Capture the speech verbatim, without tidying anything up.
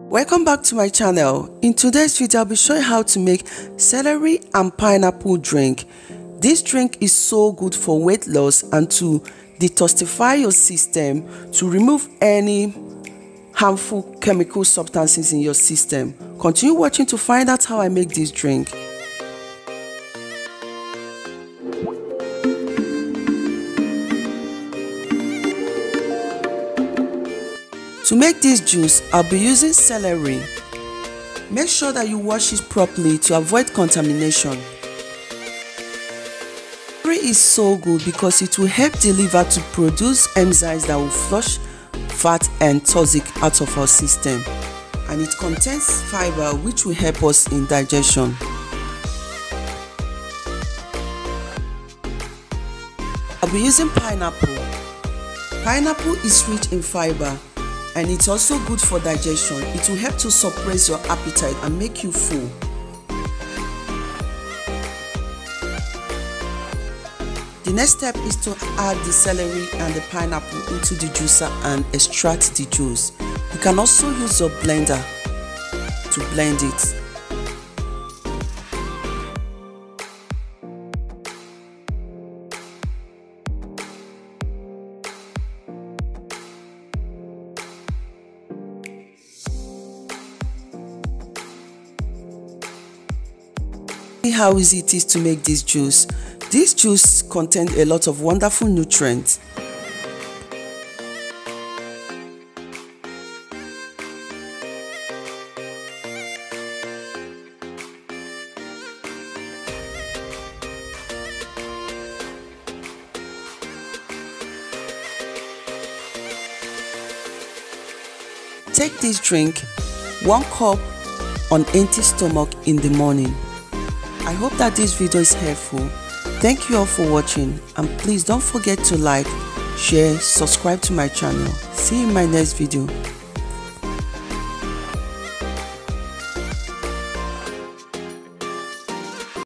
Welcome back to my channel. In today's video, I'll be showing how to make celery and pineapple drink. This drink is so good for weight loss and to detoxify your system, to remove any harmful chemical substances in your system. Continue watching to find out how I make this drink. To make this juice, I'll be using celery. Make sure that you wash it properly to avoid contamination. Celery is so good because it will help the liver to produce enzymes that will flush fat and toxic out of our system. And it contains fiber which will help us in digestion. I'll be using pineapple. Pineapple is rich in fiber, and it's also good for digestion. It will help to suppress your appetite and make you full. The next step is to add the celery and the pineapple into the juicer and extract the juice. You can also use your blender to blend it. See how easy it is to make this juice. This juice contains a lot of wonderful nutrients. Take this drink, one cup on empty stomach in the morning. I hope that this video is helpful. Thank you all for watching, and please don't forget to like, share, subscribe to my channel. See you in my next video.